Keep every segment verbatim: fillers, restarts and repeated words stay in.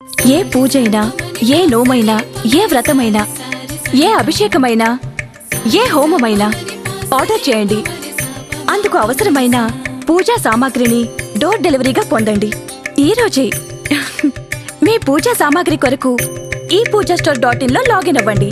ఏ పూజైనా ఏ నోమైనా ఏ వ్రతమైనా ఏ అభిషేకమైనా ఏ హోమమైనా ఆర్డర్ చేయండి. అందుకు అవసరమైన పూజా సామాగ్రిని డోర్ డెలివరీగా పొందండి. ఈ రోజే మీ పూజా సామాగ్రి కొరకు ఈ పూజా స్టోర్ డాట్ ఇన్ లో లాగిన్ అవ్వండి.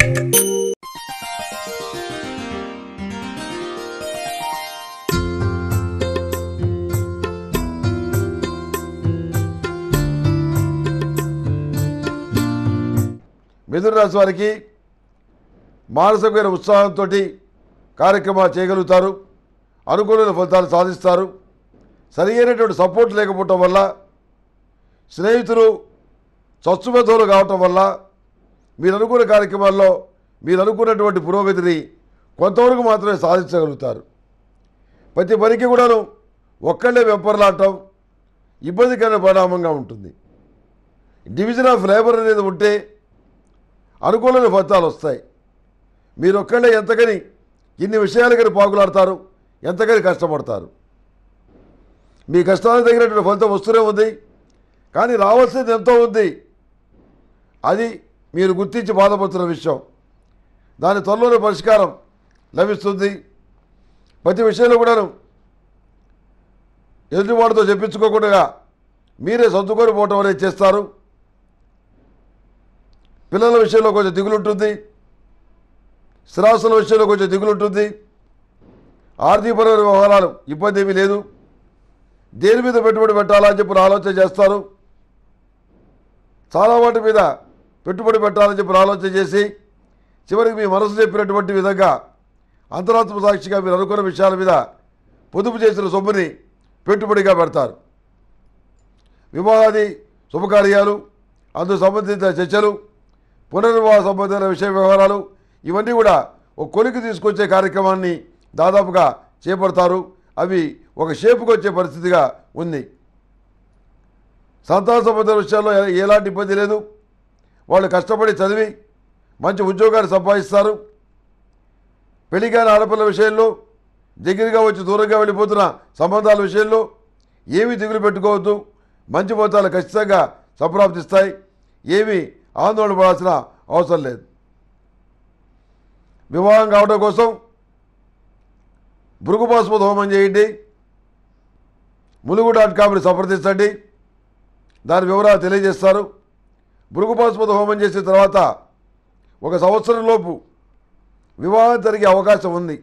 మిథున రాశి వారికి మానసికమైన ఉత్సాహంతో కార్యక్రమాలు చేయగలుగుతారు. అనుకూలమైన ఫలితాలు సాధిస్తారు. సరి అయినటువంటి సపోర్ట్ లేకపోవటం వల్ల, స్నేహితులు చచ్చుమెతోలు కావటం వల్ల మీరు అనుకున్న కార్యక్రమాల్లో మీరు అనుకున్నటువంటి పురోగతిని కొంతవరకు మాత్రమే సాధించగలుగుతారు. ప్రతి పనికి కూడాను ఒక్కళ్ళే వెంపర్లాడటం ఇబ్బందికరమైన పరిణామంగా ఉంటుంది. డివిజన్ ఆఫ్ లేబర్ అనేది ఉంటే అనుకూలమైన ఫలితాలు వస్తాయి. మీరు ఒక్కళ్ళే ఎంతకని ఇన్ని విషయాలకని పాకులాడతారు, ఎంతకని కష్టపడతారు. మీ కష్టాలకు తగినటువంటి ఫలితం వస్తూనే ఉంది. కానీ రావాల్సింది ఎంతో ఉంది. అది మీరు గుర్తించి బాధపడుతున్న విషయం. దాని త్వరలోనే పరిష్కారం లభిస్తుంది. ప్రతి విషయంలో కూడాను ఎదుటివాడితో చెప్పించుకోకుండా మీరే సర్దుకొని పోవటం అనేది చేస్తారు. పిల్లల విషయంలో కొంచెం దిగులుంటుంది. స్థిరాస్తుల విషయంలో కొంచెం దిగులుంటుంది. ఆర్థికపరమైన వ్యవహారాలు ఇబ్బంది ఏమీ లేదు. దేని మీద పెట్టుబడి పెట్టాలని చెప్పి ఆలోచన చేస్తారు. చాలా వాటి మీద పెట్టుబడి పెట్టాలని చెప్పి ఆలోచన చేసి చివరికి మీ మనసు చెప్పినటువంటి విధంగా అంతరాత్మ సాక్షిగా మీరు అనుకున్న విషయాల మీద పొదుపు చేసిన సొమ్ముని పెట్టుబడిగా పెడతారు. వివాహాది శుభకార్యాలు, అందుకు సంబంధించిన చర్చలు, పునర్వివాహ సంబంధించిన విషయ వ్యవహారాలు ఇవన్నీ కూడా ఒక కొలికి తీసుకొచ్చే కార్యక్రమాన్ని దాదాపుగా చేపడతారు. అవి ఒక షేపుకి వచ్చే పరిస్థితిగా ఉంది. సంతాన సంబంధ విషయాల్లో ఎలాంటి ఇబ్బంది లేదు. వాళ్ళు కష్టపడి చదివి మంచి ఉద్యోగాన్ని సంపాదిస్తారు. పెళ్లిగాని ఆడపిల్ల విషయంలో దగ్గరగా వచ్చి దూరంగా వెళ్ళిపోతున్న సంబంధాల విషయంలో ఏమీ దిగులు పెట్టుకోవద్దు. మంచి ఫలితాలు ఖచ్చితంగా సంప్రాప్తిస్తాయి. ఏమీ ఆందోళన పడాల్సిన అవసరం లేదు. వివాహం కావడం కోసం భృగుపాశుపత హోమం చేయండి. ములుగు డాట్ కామ్ని సంప్రదించండి. దాని వివరాలు తెలియజేస్తారు. భృగుపాశుపత హోమం చేసిన తర్వాత ఒక సంవత్సరం లోపు వివాహం జరిగే అవకాశం ఉంది.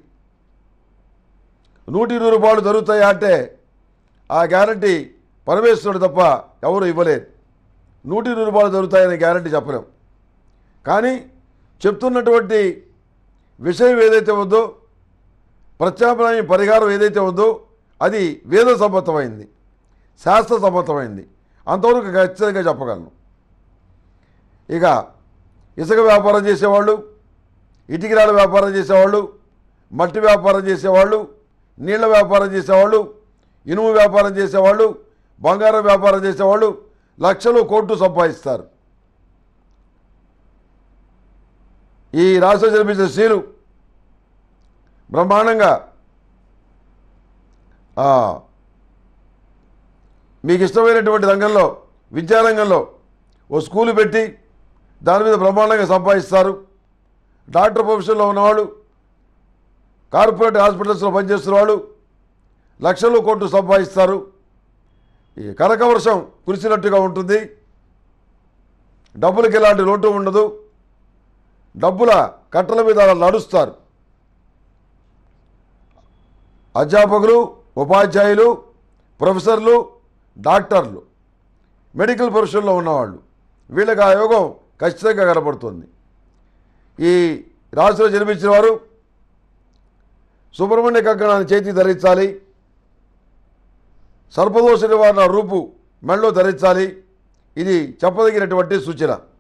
నూటి నూరు రూపాయలు జరుగుతాయా అంటే ఆ గ్యారంటీ పరమేశ్వరుడు తప్ప ఎవరు ఇవ్వలేదు. నూటి నూరు రూపాయలు జరుగుతాయనే గ్యారంటీ చెప్పలేం. కానీ చెప్తున్నటువంటి విషయం ఏదైతే ఉందో, ప్రత్యామ్నాయం పరిహారం ఏదైతే ఉందో అది వేద సమ్మతమైంది, శాస్త్ర సమ్మతమైంది. అంతవరకు ఖచ్చితంగా చెప్పగలను. ఇక ఇసుక వ్యాపారం చేసేవాళ్ళు, ఇటుకరాల వ్యాపారం చేసేవాళ్ళు, మట్టి వ్యాపారం చేసేవాళ్ళు, నీళ్ల వ్యాపారం చేసేవాళ్ళు, ఇనుము వ్యాపారం చేసేవాళ్ళు, బంగారం వ్యాపారం చేసేవాళ్ళు లక్షలు కోట్లు సంపాదిస్తారు. ఈ రాష్ట్రం జన్మించిన స్త్రీలు బ్రహ్మాండంగా మీకు ఇష్టమైనటువంటి రంగంలో, విద్యారంగంలో ఓ స్కూలు పెట్టి దాని మీద బ్రహ్మాండంగా సంపాదిస్తారు. డాక్టర్ ప్రొఫెషన్లో ఉన్నవాళ్ళు, కార్పొరేట్ హాస్పిటల్స్లో పనిచేస్తున్న వాళ్ళు లక్షలు కోట్లు సంపాదిస్తారు. ఈ కనక వర్షం కురిసినట్టుగా ఉంటుంది. డబ్బులకి ఎలాంటి లోటు ఉండదు. డబ్బుల కట్టల మీద అలా నడుస్తారు. అధ్యాపకులు, ఉపాధ్యాయులు, ప్రొఫెసర్లు, డాక్టర్లు, మెడికల్ ప్రొఫెషన్లో ఉన్నవాళ్ళు వీళ్ళకి ఆ యోగం ఖచ్చితంగా కనపడుతుంది. ఈ రాశిలో జన్మించిన వారు సుబ్రహ్మణ్య కంకణాన్ని చేతి ధరించాలి. సర్పదోష నివారణ రూపు మెళ్ళో ధరించాలి. ఇది చెప్పదగినటువంటి సూచన.